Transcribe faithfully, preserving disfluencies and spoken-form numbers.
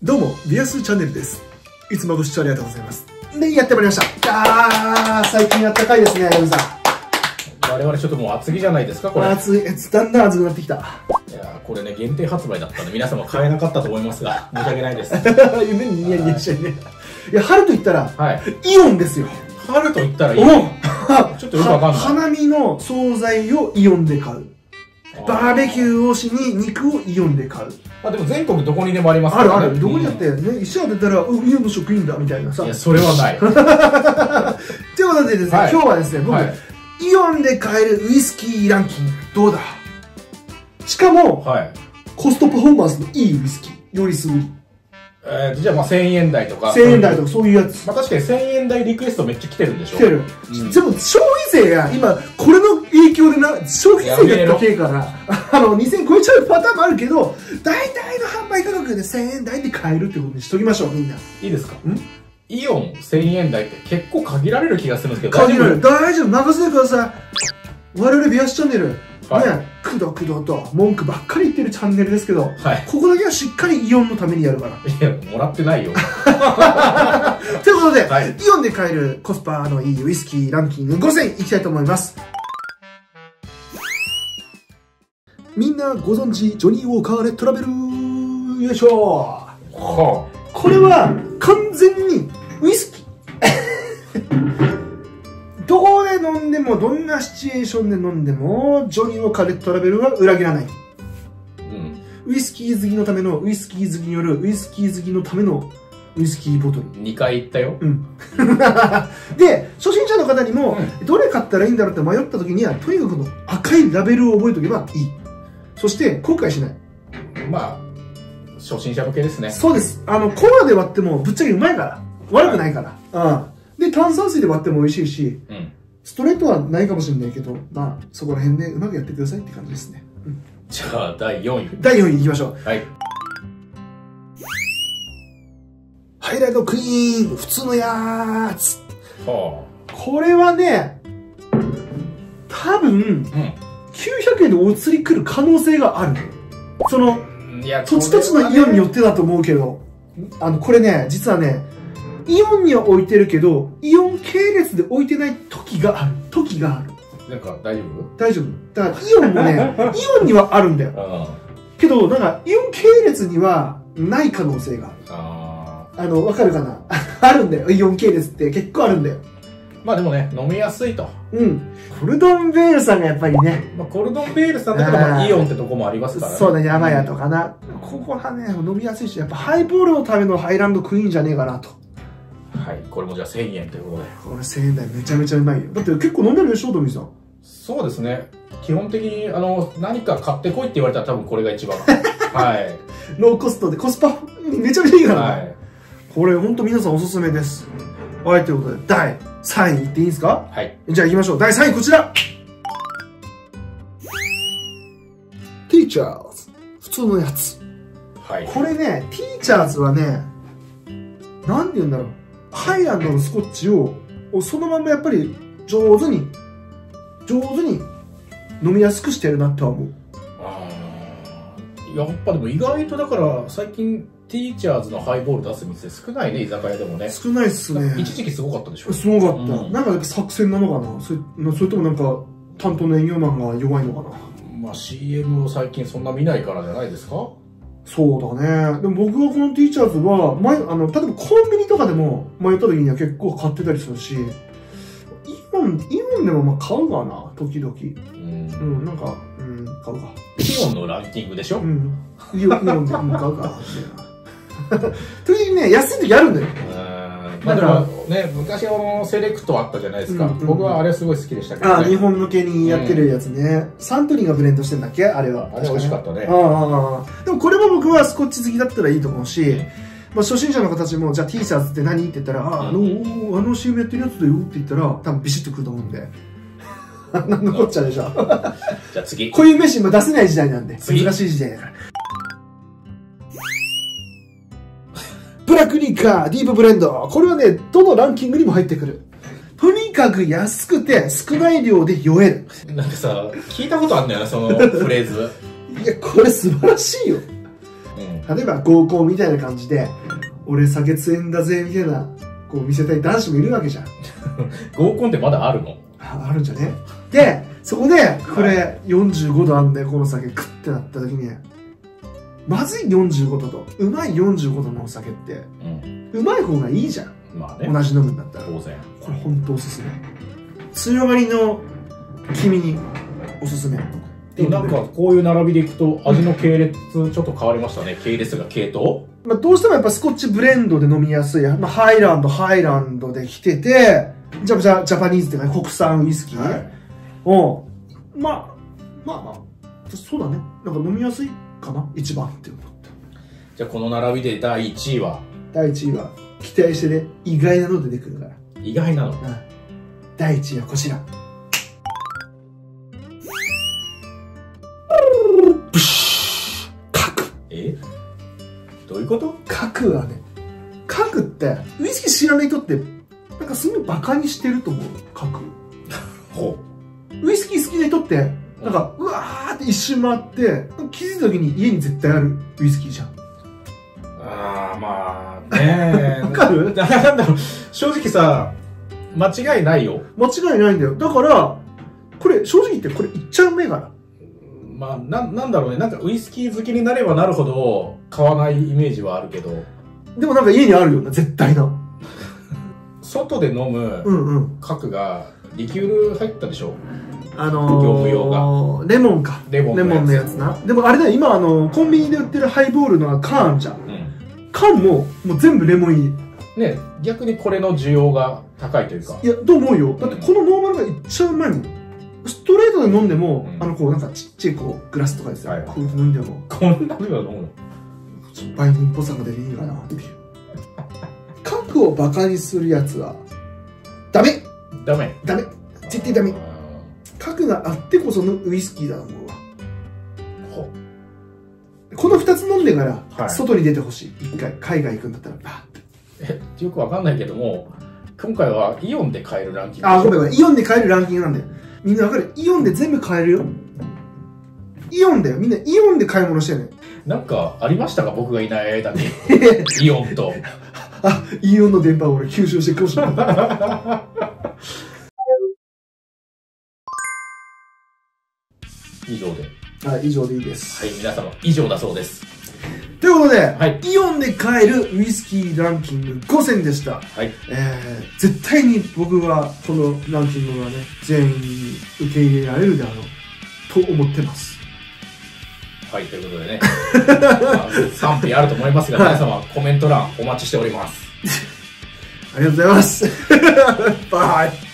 どうも、ビアスチャンネルです。いつもご視聴ありがとうございます。で、やってまいりました。あー、最近あったかいですね、ヤミさん。 我々ちょっともう厚着じゃないですか、これ。 暑い、だんだん暑くなってきた。 いやこれね、限定発売だったんで、皆様買えなかったと思いますが、申し訳ないです。 夢にニヤニヤしちゃいね。いや、春と言ったら、 はい。 イオンですよ。 春と言ったらイオン。ちょっとよくわかんない。 花見の惣菜をイオンで買う。バーベキューをしに肉をイオンで買う。 あ、でも全国どこにでもありますからね。 あるある。どこにあってね、一社当てたら、うん、イオンの職員だみたいなさ。 いや、それはない。 ということでですね、今日はですね、僕、イオンで買えるウイスキーランキング、どうだ。しかも、コストパフォーマンスのいいウイスキー、よりすぐり。 えー、じゃあまあせんえん台とかせんえん台とかそういうやつ。 まあ確かにせんえん台リクエストめっちゃ来てるんでしょ。 来てる、うん、でも消費税や今これの影響でな消費税が高いからあのにせん超えちゃうパターンもあるけど、大体の販売価格でせんえん台で買えるってことにしときましょう。みんないいですか。んイオンせんえん台って結構限られる気がするんですけど、 限られる。大丈夫、任せてください。我々ビアスチャンネルはい、ね、くどくどと文句ばっかり言ってるチャンネルですけど、はい、ここだけはしっかりイオンのためにやるから。 いや、もらってないよ。 ということで、はい、イオンで買えるコスパのいいウイスキーランキングごせんいきたいと思います。みんなご存知、ジョニーウォーカーレッドラベル、よいしょ。はあ、これは完全にウイスキー。どこで飲んでも、どんなシチュエーションで飲んでも、ジョニー・ウォーカーレッドラベルは裏切らない。うん、ウイスキー好きのための、ウイスキー好きによる、ウイスキー好きのためのウイスキーボトル。 にかい行ったよ。うん。 で、初心者の方にも、うん、どれ買ったらいいんだろうって迷った時には、とにかくの赤いラベルを覚えておけばいい。そして、後悔しない。 まあ、初心者向けですね。 そうです。あの、コーラで割っても、ぶっちゃけうまいから。悪くないから。はい、うん。で、炭酸水で割っても美味しいし、うん、ストレートはないかもしれないけど、まあ、そこら辺でうまくやってくださいって感じですね。うん、 じゃあ、だいよんい。 だいよんいいきましょう。 はい。 ハイライトクイーン、普通のやつ。はあ、これはね、多分、うん、きゅうひゃくえんでお釣り来る可能性がある。その、土地土地のイオンによってだと思うけど、あの、これね、実はね、イオンには置いてるけど、イオン系列で置いてない時がある。時がある。 なんか大丈夫？ 大丈夫。だからイオンもね、イオンにはあるんだよ。けど、なんか、イオン系列にはない可能性がある。ああの、わかるかなあるんだよ。イオン系列って結構あるんだよ。 まあでもね、飲みやすいと。 うん。コルドンベールさんがやっぱりね。 まあコルドンベールさんだからまあイオンってとこもありますからね。 そうだね、山屋とかな。ここはね、飲みやすいし、やっぱハイボールのためのハイランドクイーンじゃねえかなと。 はい、これもじゃあせんえんということで。 これせんえん台めちゃめちゃうまいよ。だって結構飲んでるでしょ、トミーさん。 そうですね。基本的に、あの、何か買ってこいって言われたら多分これが一番。はい。 ローコストで、コスパ、めちゃめちゃいいからね。はい。これほんと皆さんおすすめです。はい、ということで、だいさんいいっていいですか？はい。じゃあ行きましょう。だいさんいこちら。ティーチャーズ。普通のやつ。はい。これね、ティーチャーズはね、なんて言うんだろう。ハイランドのスコッチを、そのままやっぱり上手に、上手に飲みやすくしてるなとは思う。 ああ。やっぱでも意外とだから最近ティーチャーズのハイボール出す店少ないね、居酒屋でもね。 少ないっすね。 一時期すごかったでしょ。 すごかった。うん、なんかやっぱ作戦なのかな、それ、それともなんか担当の営業マンが弱いのかな。 まあ シーエム を最近そんな見ないからじゃないですか？ そうだね。でも僕はこのティーチャーズは、前、あの、例えばコンビニとかでも迷った時には結構買ってたりするし、イオン、イオンでもまあ買うかな、時々。うん。うん、なんか、うん、買うか。 イオンのランキングでしょ？うん。 イオン、イオンで買うか。時々ね、安い時あるんだよ。 まあでもね、昔のセレクトあったじゃないですか。僕はあれすごい好きでしたけどね。 あ、日本向けにやってるやつね。サントリーがブレンドしてんだっけあれは。 あれ美味しかったね。 ああ。でもこれも僕はスコッチ好きだったらいいと思うし、まあ初心者の方たちも、じゃあ T シャツって何って言ったら、あ、あの、あの シーエム やってるやつだよって言ったら、多分ビシッとくると思うんで。なんのこっちゃでしょ。 じゃあ次。 こういう飯今出せない時代なんで。難しい時代だから。ブラックリカーディープブレンド。これはね、どのランキングにも入ってくる。とにかく安くて少ない量で酔える。 なんかさ、聞いたことあんだよな、そのフレーズ。 いや、これ素晴らしいよ。 うん。 例えば合コンみたいな感じで、俺酒強いんだぜ、みたいな、こう見せたい男子もいるわけじゃん。 合コンってまだあるの？ あ, あるんじゃね。で、そこで、これよんじゅうごどあんだよ、この酒、クッてなった時に、まずいよんじゅうごどと、うまいよんじゅうごどのお酒って、うん、うまい方がいいじゃん。まあね。同じ飲むんだったら。当然。これほんとおすすめ。強がりの君におすすめ。 でもなんかこういう並びでいくと味の系列ちょっと変わりましたね。系列が系統。 まあどうしてもやっぱスコッチブレンドで飲みやすい。まあハイランド、ハイランドで来てて、じゃあじゃあジャパニーズっていうか国産ウイスキー。はい、うん。まあ、まあまあ、そうだね。なんか飲みやすいかな一番って思った。 じゃあこの並びでだいいちいはだいいちいは期待してね、意外なの出てくるから。 意外なの？うん。 だいいちいはこちら。ブシュー核。 え？どういうこと？ 核はね、核ってウイスキー知らない人ってなんかすごいバカにしてると思う。核。ほう。ウイスキー好きな人ってなんかうわーって一周回って気づいた時に家に絶対あるウイスキーじゃん。 ああまあねわかる？ なんだろう、正直さ間違いないよ。 間違いないんだよ。だからこれ正直言ってこれいっちゃう銘柄。 まあな、なんだろうね、なんかウイスキー好きになればなるほど買わないイメージはあるけど、 でもなんか家にあるよな絶対な。 外で飲む核がリキュール入ったでしょ。 あのー、 業務用がレモンかレモンの, レモンのやつな。でもあれだよ、今あのコンビニで売ってるハイボールの缶あるじゃん、うん、缶ももう全部レモン入りね。逆にこれの需要が高いというか。 いやと思うよ。だってこのノーマルがいっちゃうまいもん。ストレートで飲んでも、うん、あのこうなんかちっちゃいこうグラスとかですよ、はい、こういうの飲んでもこんなの飲むの売人っぽさが出ていいかなっていう。核をバカにするやつはダメダメダメ絶対ダメ。核があってこそのウイスキーだと思うわ。ほこのふたつ飲んでから、はい、外に出てほしい。一回海外行くんだったらバーってえよくわかんないけども、今回はイオンで買えるランキング。 あごめんごめん、イオンで買えるランキングなんだよ。みんなわかる？イオンで全部買えるよ。イオンだよ。みんなイオンで買い物してるね。 なんかありましたか、僕がいない間にイオンとあイオンの電波を俺吸収してくるしれない以上で。 はい、以上でいいです。 はい、皆様以上だそうです。 ということで、はい、イオンで買えるウイスキーランキングごせんでした。はい、えー、絶対に僕はこのランキングはね、全員に受け入れられるであろうと思ってます。 はい、ということでね、まあ、賛否あると思いますが、皆様コメント欄お待ちしております。 ありがとうございます。バイ。